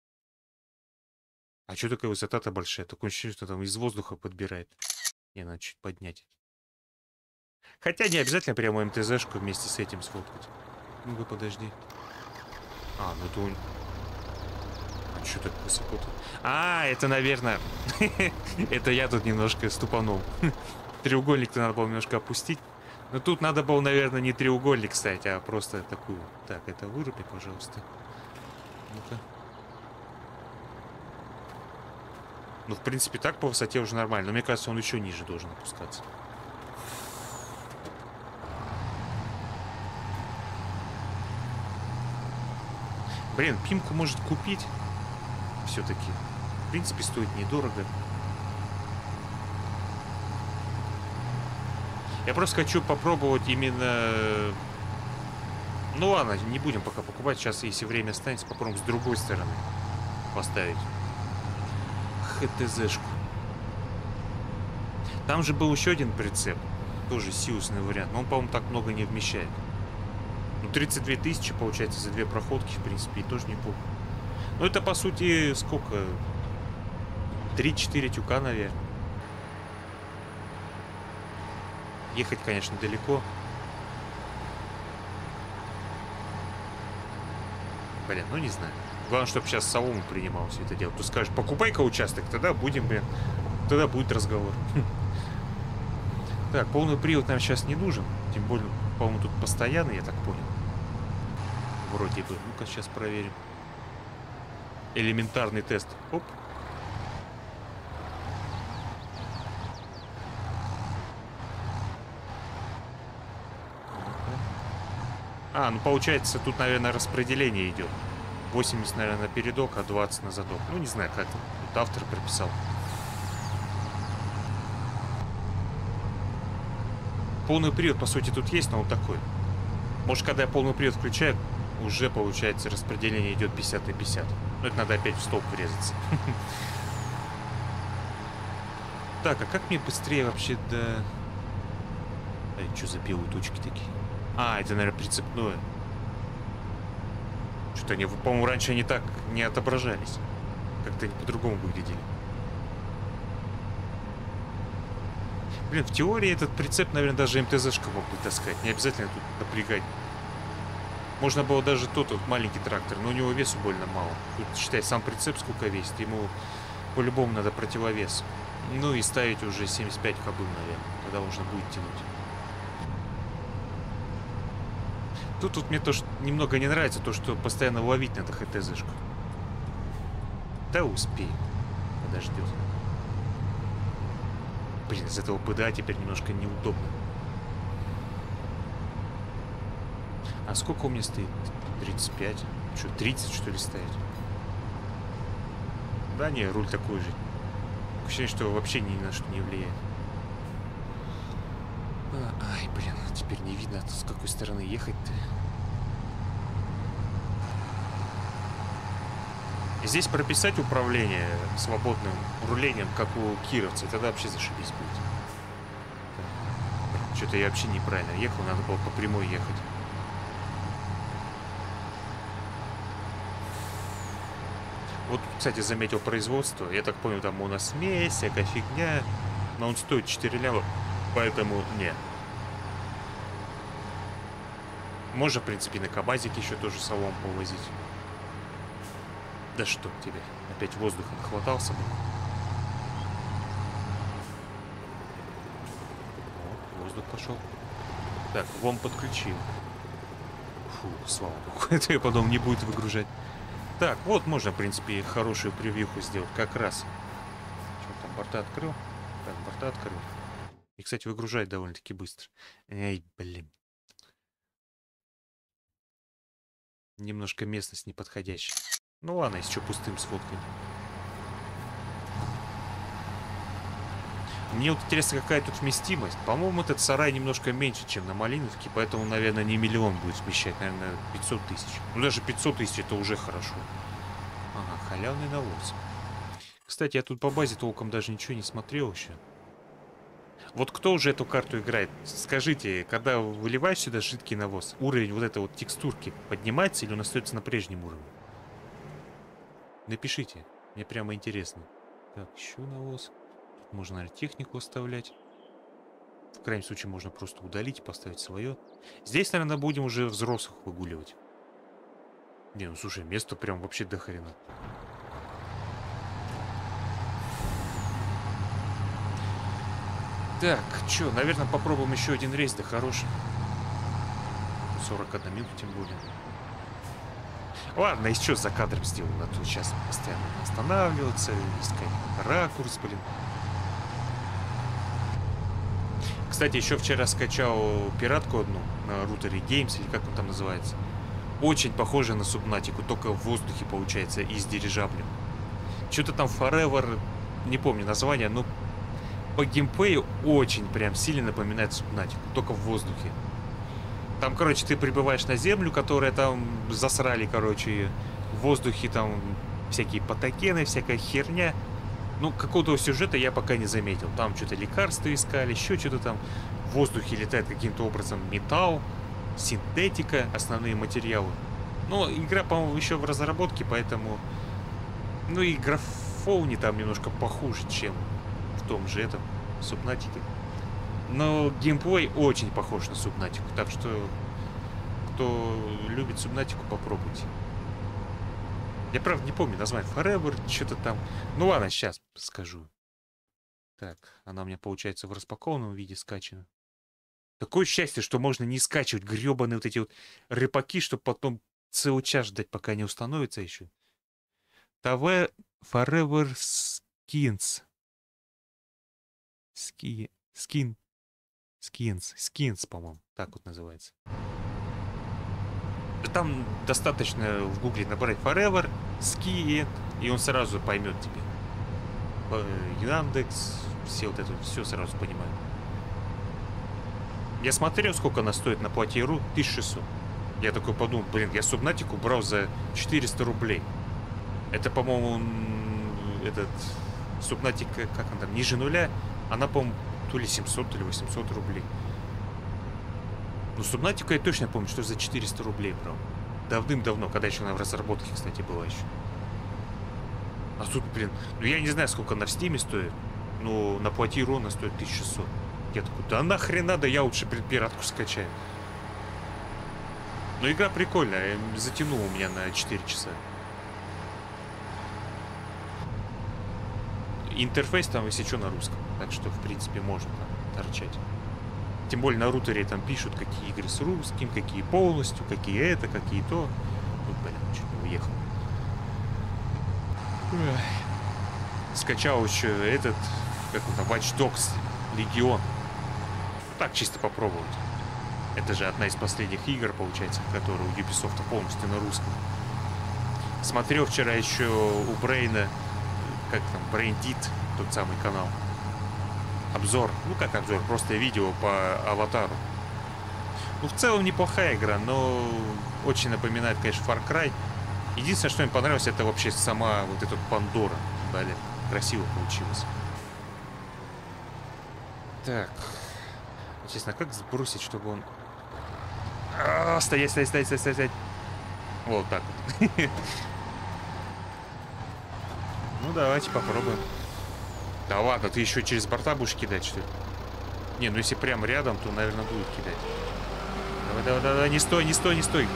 А что такая высота-то большая? Такое ощущение, что там из воздуха подбирает. Не, надо чуть поднять. Хотя не обязательно прямо МТЗшку вместе с этим сфоткать. Ну-ка, подожди. А, ну это он... А что так высоко-то? А, это, наверное... Это я тут немножко ступанул. Треугольник-то надо было немножко опустить. Но тут надо было, наверное, не треугольник, кстати, а просто такую. Так, это выруби, пожалуйста. Ну-ка. Ну, в принципе, так по высоте уже нормально. Но мне кажется, он еще ниже должен опускаться. Блин, пимку может купить. Все-таки. В принципе, стоит недорого. Я просто хочу попробовать именно... Ну ладно, не будем пока покупать. Сейчас, если время останется, попробуем с другой стороны поставить ХТЗшку. Там же был еще один прицеп. Тоже сиусный вариант. Но он, по-моему, так много не вмещает. Ну, тридцать две тысячи, получается, за две проходки, в принципе, и тоже неплохо. Ну, это, по сути, сколько? три-четыре тюка, наверное. Ехать, конечно, далеко. Блин, ну не знаю. Главное, чтобы сейчас солому принимал все это дело. Ты скажешь, покупай-ка участок, тогда будем, блин. Тогда будет разговор. Так, полный привод нам сейчас не нужен. Тем более, по-моему, тут постоянно, я так понял. Вроде бы. Ну-ка, сейчас проверим. Элементарный тест. Оп. А, ну получается, тут, наверное, распределение идет. восемьдесят, наверное, на передок, а двадцать на задок. Ну, не знаю, как тут автор прописал. Полный привод, по сути, тут есть, но он такой. Может, когда я полный привод включаю, уже, получается, распределение идет пятьдесят на пятьдесят. Но это надо опять в столб врезаться. Так, а как мне быстрее вообще до... Эй, что за белые точки такие? А, это, наверное, прицепное. Что-то они, по-моему, раньше они так не отображались. Как-то они по-другому выглядели. Блин, в теории этот прицеп, наверное, даже МТЗшка мог бы таскать. Не обязательно тут напрягать. Можно было даже тот вот маленький трактор, но у него весу больно мало. Тут, считай, сам прицеп сколько весит. Ему по-любому надо противовес. Ну и ставить уже семьдесят пять кобыл, наверное. Тогда можно будет тянуть. Тут вот мне тоже немного не нравится то, что постоянно ловить надо ХТЗшку. Да успею. Подождет. Блин, из этого ПДА теперь немножко неудобно. А сколько у меня стоит? тридцать пять. Что, тридцать, что ли, ставить? Да не, руль такой же. Ощущение, что вообще ни на что не влияет. Ай, блин, теперь не видно, с какой стороны ехать-то. Здесь прописать управление свободным рулением, как у кировца, тогда вообще зашибись будет. Что-то я вообще неправильно ехал, надо было по прямой ехать. Вот, кстати, заметил производство. Я так понял, там у нас смесь, всякая фигня. Но он стоит четыре ляма, поэтому не. Можно, в принципе, на КамАЗике еще тоже солом повозить. Да что тебе? Опять воздуха нахватался бы. О, воздух пошел. Так, вон подключил. Фу, слава богу. Это я потом не будет выгружать. Так, вот можно, в принципе, хорошую превьюху сделать. Как раз. Что там, борта открыл? Так, борта открыл. И, кстати, выгружает довольно-таки быстро. Эй, блин. Немножко местность неподходящая. Ну ладно, если что, пустым сфоткать. Мне вот интересно, какая тут вместимость. По-моему, этот сарай немножко меньше, чем на Малиновке, поэтому, наверное, не миллион будет вмещать, наверное, пятьсот тысяч. Ну, даже пятьсот тысяч это уже хорошо. Ага, халявный навоз. Кстати, я тут по базе толком даже ничего не смотрел еще. Вот кто уже эту карту играет? Скажите, когда выливаешь сюда жидкий навоз, уровень вот этой вот текстурки поднимается или он остается на прежнем уровне? Напишите, мне прямо интересно. Так, еще навоз. Можно, наверное, технику оставлять. В крайнем случае, можно просто удалить и поставить свое. Здесь, наверное, будем уже взрослых выгуливать. Не, ну слушай, место прям вообще до хрена. Так, что, наверное, попробуем еще один рейс, да хороший. сорок одна минута, тем более. Ладно, и что за кадром сделал? А то сейчас постоянно останавливаться, искать ракурс, блин. Кстати, еще вчера скачал пиратку одну на Router Games, или как он там называется. Очень похоже на Субнатику, только в воздухе получается и с дирижаблем. Что-то там Forever, не помню название, но по геймплею очень прям сильно напоминает Субнатику, только в воздухе. Там, короче, ты прибываешь на землю, которая там засрали, короче, в воздухе там всякие патогены, всякая херня. Ну, какого-то сюжета я пока не заметил. Там что-то лекарства искали, еще что-то там. В воздухе летает каким-то образом металл, синтетика, основные материалы. Но игра, по-моему, еще в разработке, поэтому... Ну и графони там немножко похуже, чем в том же этом Субнатике. Но геймплей очень похож на Субнатику, так что кто любит Субнатику, попробуйте. Я, правда, не помню название. Forever, что-то там. Ну ладно, сейчас скажу. Так, она у меня, получается, в распакованном виде скачана. Такое счастье, что можно не скачивать гребаные вот эти вот рыпаки, чтобы потом целый час ждать, пока не установится еще. ТВ Forever Skins. Ски... Скин... Skins. Skins, по-моему. Так вот называется. Там достаточно в гугле набрать Forever, Ski, и он сразу поймет тебе. Яндекс, все вот это, все сразу понимает. Я смотрел, сколько она стоит на Платье.ру, тысяча шестьсот. Я такой подумал, блин, я Субнатику брал за четыреста рублей. Это, по-моему, этот Субнатик, как он там, ниже нуля, она, по-моему, то ли семьсот, то ли восемьсот рублей. Ну, Субнатику я точно помню, что за четыреста рублей брал. Давным-давно, когда еще она в разработке, кстати, была еще. А тут, блин, ну я не знаю, сколько она в Стиме стоит, но на Платье.ру она стоит тысяча шестьсот. Я такой, да нахрена, да я лучше пиратку скачаю. Но игра прикольная, затянула у меня на четыре часа. Интерфейс там, если что, на русском. Так что, в принципе, можно там торчать. Тем более на рутере там пишут, какие игры с русским, какие полностью, какие это, какие то. Вот, блин, чуть не уехал. Скачал еще этот, как он там, Watch Dogs Legion. Так, чисто попробовать. Это же одна из последних игр, получается, которая у Ubisoft полностью на русском. Смотрел вчера еще у Брейна, как там, Брейндит, тот самый канал. Обзор, ну как обзор, просто видео по Аватару. Ну, в целом неплохая игра, но очень напоминает, конечно, Far Cry. Единственное, что мне понравилось, это вообще сама вот эта Пандора. Блин, красиво получилось. Так. Честно, как сбросить, чтобы он... А, стоять, стоять, стоять, стоять, стоять. Вот так вот. Ну, давайте попробуем. Да ладно, ты еще через борта будешь кидать, что ли? Не, ну если прям рядом, то, наверное, будет кидать. Давай, давай, давай, не стой, не стой, не стой.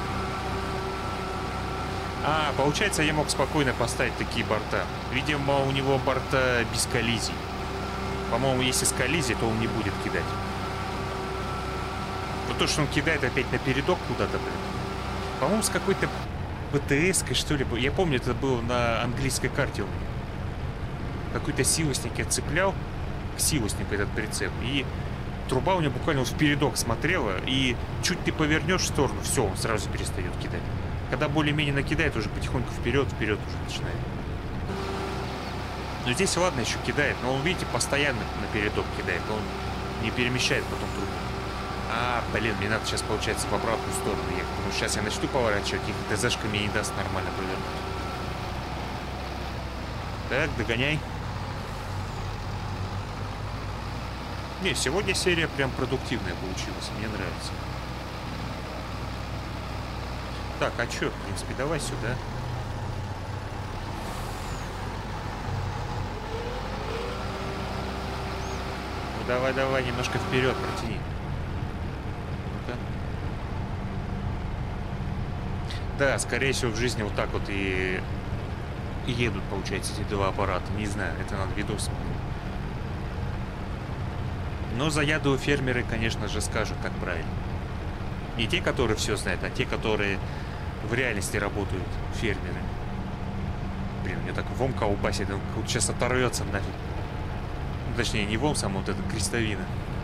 А, получается, я мог спокойно поставить такие борта. Видимо, у него борта без коллизий. По-моему, если с коллизией, то он не будет кидать. Но то, что он кидает опять на передок куда-то, блин. По-моему, с какой-то ПТС-кой, что ли. Я помню, это было на английской карте у меня. Какой-то силосник я цеплял к силоснику этот прицеп, и труба у него буквально в передок смотрела, и чуть ты повернешь в сторону, все, он сразу перестает кидать. Когда более-менее накидает, уже потихоньку вперед, вперед уже начинает. Но здесь, ладно, еще кидает, но он, видите, постоянно на передок кидает, он не перемещает потом трубу. А, блин, мне надо сейчас, получается, в обратную сторону ехать, потому что сейчас я начну поворачивать, и ТЗшка мне не даст нормально повернуть. Так, догоняй. Не, сегодня серия прям продуктивная получилась, мне нравится. Так, а чё, в принципе, давай сюда. Ну давай, давай, немножко вперед протяни. Ну-ка. Да, скорее всего, в жизни вот так вот и, и едут, получается, эти два аппарата. Не знаю, это надо видос смотреть. Но заядлые фермеры, конечно же, скажут, как правильно. Не те, которые все знают, а те, которые в реальности работают, фермеры. Блин, мне так вом колбасит, он сейчас оторвется нафиг. Ну, точнее, не вом, сам вот эта крестовина.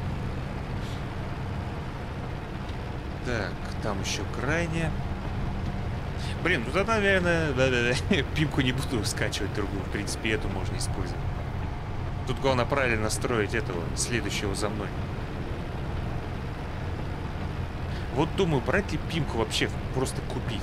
Так, там еще крайне. Блин, ну тогда, наверное, да-да-да, пимку не буду скачивать другую. В принципе, эту можно использовать. Тут главное правильно настроить этого, следующего за мной. Вот думаю, брать ли пимку вообще, просто купить.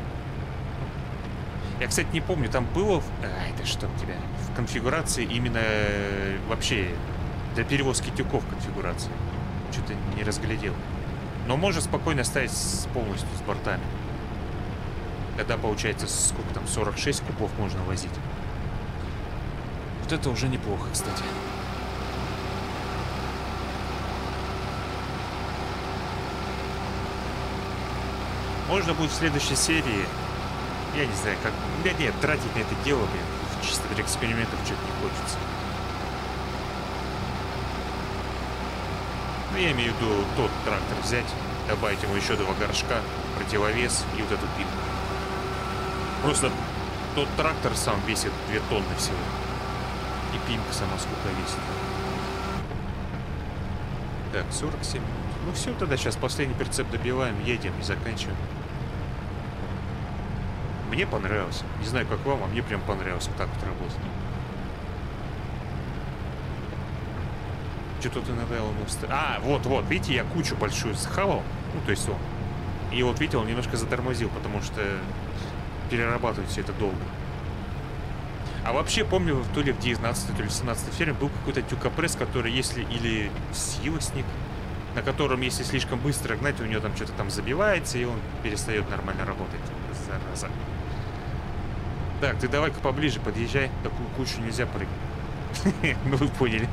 Я, кстати, не помню, там было... А, это что у тебя? В конфигурации именно вообще для перевозки тюков конфигурации. Что-то не разглядел. Но можно спокойно ставить полностью с бортами. Когда получается, сколько там, сорок шесть кубов можно возить. Вот это уже неплохо, кстати. Можно будет в следующей серии, я не знаю, как... Да нет, тратить на это дело, блин, чисто для экспериментов что-то не хочется. Ну, я имею в виду тот трактор взять, добавить ему еще два горшка, противовес и вот эту пимку. Просто тот трактор сам весит две тонны всего. И пимка сама сколько весит. Так, сорок семь минут. Ну все, тогда сейчас последний прицеп добиваем, едем и заканчиваем. Мне понравилось. Не знаю, как вам, а мне прям понравилось вот так вот работать. Что-то ты надоел ему... А, вот-вот, видите, я кучу большую схавал. Ну, то есть он. И вот, видите, он немножко затормозил, потому что перерабатывать все это долго. А вообще, помню, то ли в девятнадцатой, то ли в семнадцатой ферме был какой-то тюкопресс, который, если... Или силосник, на котором, если слишком быстро гнать, у него там что-то там забивается, и он перестает нормально работать. Зараза. Так, ты давай-ка поближе подъезжай. Такую кучу нельзя прыгать. Ну, вы поняли.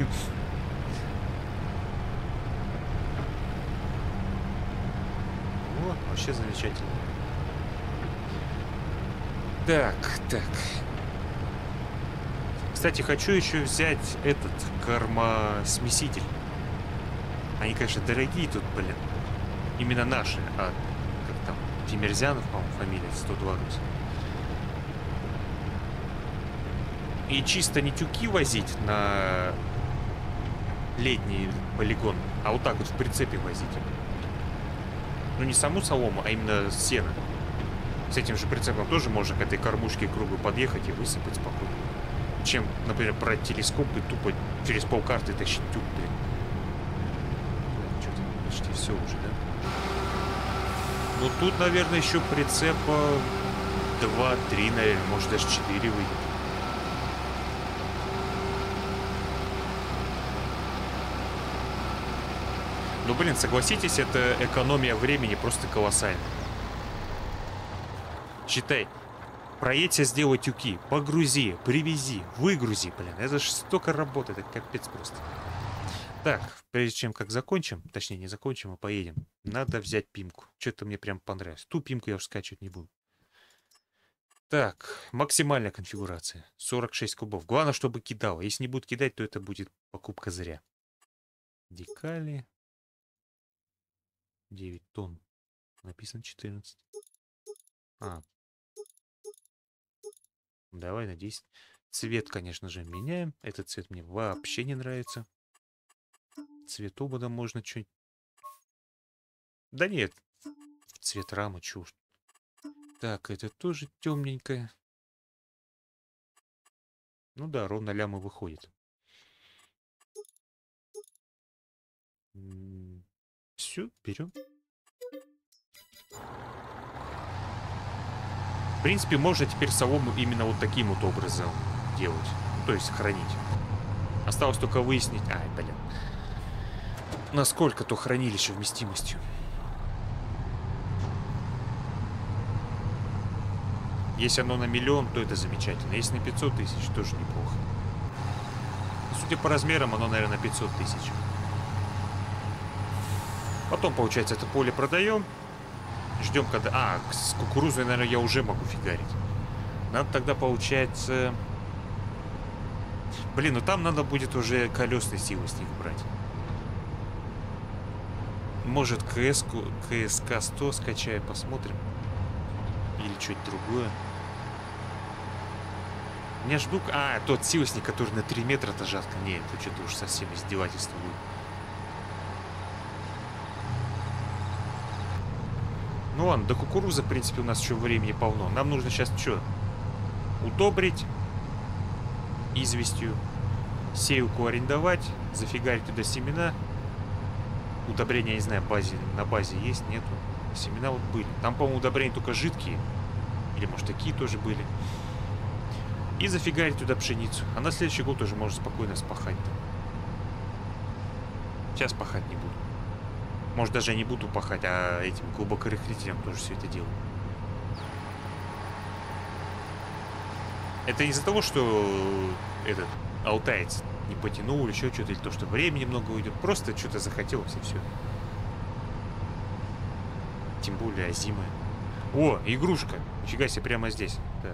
О, вообще замечательно. Так, так. Кстати, хочу еще взять этот кормосмеситель. Они, конечно, дорогие тут, блин. Именно наши. А как там? Тимирзянов, по-моему, фамилия. сто два рус. И чисто не тюки возить на летний полигон, а вот так вот в прицепе возить. Ну, не саму солому, а именно сено. С этим же прицепом тоже можно к этой кормушке кругу подъехать и высыпать спокойно. Чем, например, брать телескоп и тупо через полкарты тащить тюк, блин. Что-то почти все уже, да? Ну, тут, наверное, еще прицепа два-три, наверное, может, даже четыре выйдет. Ну, блин, согласитесь, это экономия времени просто колоссальная. Считай, проедься, сделай тюки, погрузи, привези, выгрузи, блин. Это же столько работы, это капец просто. Так, прежде чем как закончим, точнее не закончим, а поедем, надо взять пимку. Что-то мне прям понравилось. Ту пимку я уже скачивать не буду. Так, максимальная конфигурация. сорок шесть кубов. Главное, чтобы кидало. Если не будет кидать, то это будет покупка зря. Декали. девять тонн. Написано четырнадцать. А, Давай на десять. Цвет, конечно же, меняем. Этот цвет мне вообще не нравится. Цвет обода можно чуть... Да нет. Цвет рамы чушь. Так, это тоже темненькое. Ну да, ровно ляма выходит. Все, берем. В принципе, можно теперь солому именно вот таким вот образом делать. Ну, то есть хранить. Осталось только выяснить... Ай, блин. Насколько то хранилище вместимостью. Если оно на миллион, то это замечательно. Если на пятьсот тысяч, тоже неплохо. Судя по размерам, оно, наверное, на пятьсот тысяч. Потом, получается, это поле продаем. Ждем, когда... А, с кукурузой, наверное, я уже могу фигарить. Надо тогда, получается... Блин, ну там надо будет уже колесной силы с них брать. Может, КС-ку, КСК сто скачаю, посмотрим. Или что-то другое. Меня жду... А, тот силосник, который на три метра-то жатко. Нет, это что-то уж совсем издевательство будет. Ну ладно, до кукурузы, в принципе, у нас еще времени полно. Нам нужно сейчас что? Удобрить известью. Сеялку арендовать. Зафигарить туда семена. Удобрения, я не знаю, базе, на базе есть, нету. Семена вот были. Там, по-моему, удобрения только жидкие. Или, может, такие тоже были. И зафигарить туда пшеницу. А на следующий год уже можно спокойно спахать. Сейчас пахать не буду. Может, даже я не буду пахать, а этим глубокорыхлителем тоже все это делаю. Это из-за того, что этот алтаец не потянул или еще что-то, или то, что времени много уйдет. Просто что-то захотелось и все. Тем более озимая. О, игрушка. Нифига себе, прямо здесь. Так.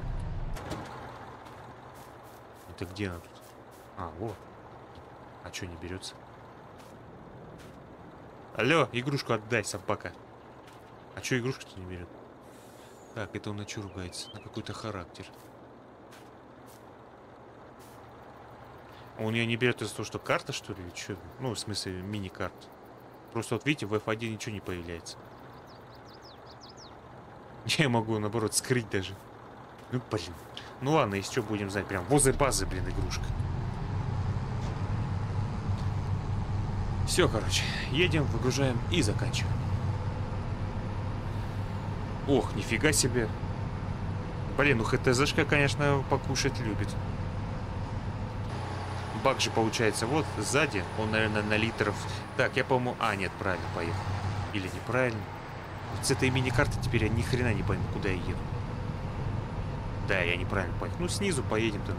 Это где она тут? А, вот. А что не берется? Алло, игрушку отдай, собака. А что игрушку-то не берет? Так, это он на что ругается? На какой-то характер. У нее не берет из-за того, что карта, что ли? Что? Ну, в смысле, мини-карта. Просто вот видите, в эф один ничего не появляется. Я могу, наоборот, скрыть даже. Ну, блин. Ну ладно, если что, будем знать. Прям возле базы, блин, игрушка. Все, короче. Едем, выгружаем и заканчиваем. Ох, нифига себе. Блин, ну ХТЗшка, конечно, покушать любит. Бак же получается вот сзади. Он, наверное, на литров... Так, я, по-моему... А, нет, правильно поехал. Или неправильно. Вот с этой мини-карты теперь я ни хрена не пойму, куда я еду. Да, я неправильно поехал. Ну, снизу поедем тогда.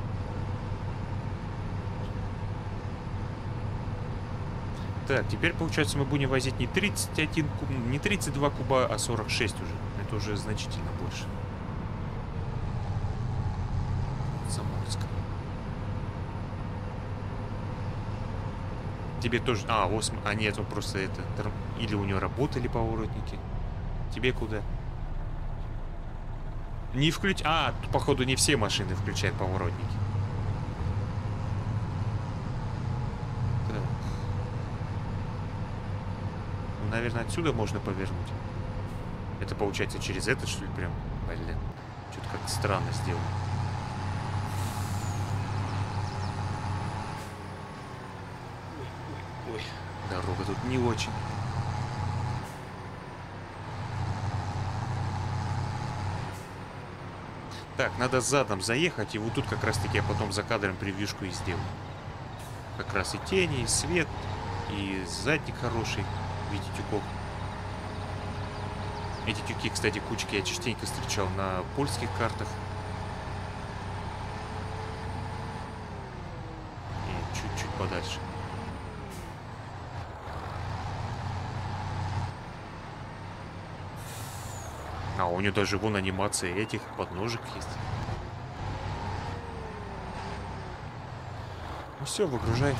Так, теперь, получается, мы будем возить не тридцать один куб... Не тридцать два куба, а сорок шесть уже. Это уже значительно больше. Саморская. Тебе тоже... А, восемь... А, нет, он просто это... Или у него работали поворотники. Тебе куда? Не включ... А, походу, не все машины включают поворотники. Так. Ну, наверное, отсюда можно повернуть. Это получается через это, что ли, прям? Блин. Что-то как-то странно сделано. Ой, дорога тут не очень. Так, надо задом заехать, и вот тут как раз-таки я потом за кадром превьюшку и сделаю. Как раз и тени, и свет, и задник хороший в виде тюков. Эти тюки, кстати, кучки я частенько встречал на польских картах. И чуть-чуть подальше. А у нее даже вон анимация этих подножек есть. Ну все, выгружай.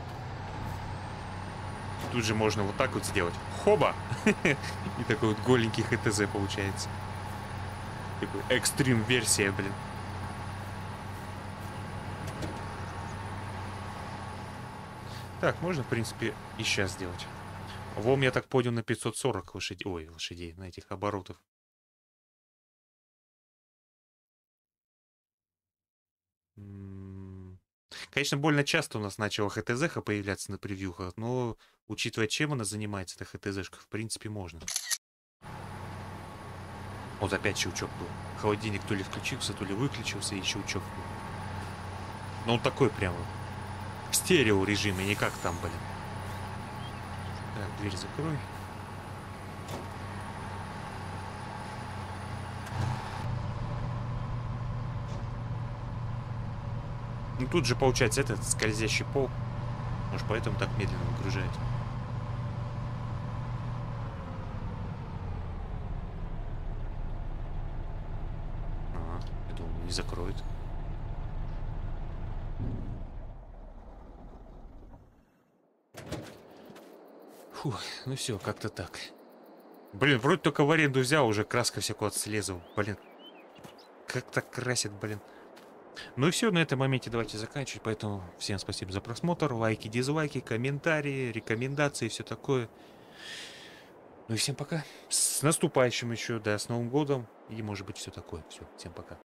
Тут же можно вот так вот сделать. Хоба! И такой вот голенький ХТЗ получается. Такой экстрим версия, блин. Так, можно, в принципе, и сейчас сделать. Вом, я так понял, на пятьсот сорок лошадей. Ой, лошадей, на этих оборотов. М, Конечно, больно часто у нас начала ХТЗ появляться на превьюхах, но, учитывая, чем она занимается, эта ХТЗшка, в принципе, можно. Вот опять щелчок был. Холодильник то ли включился, то ли выключился, и щелчок был. Но он такой прямо в стерео режиме, не как там, блин. Так, дверь закрой. Ну тут же получается этот скользящий пол. Может, поэтому так медленно выгружает. Ага, я думал, не закроет. Фух, ну все, как-то так. Блин, вроде только в аренду взял, уже краска всякого слезла. Блин, как так красит, блин. Ну и все, на этом моменте давайте заканчивать. Поэтому всем спасибо за просмотр. Лайки, дизлайки, комментарии, рекомендации и все такое. Ну и всем пока. С наступающим еще, да, с Новым годом. И может быть все такое. Все, всем пока.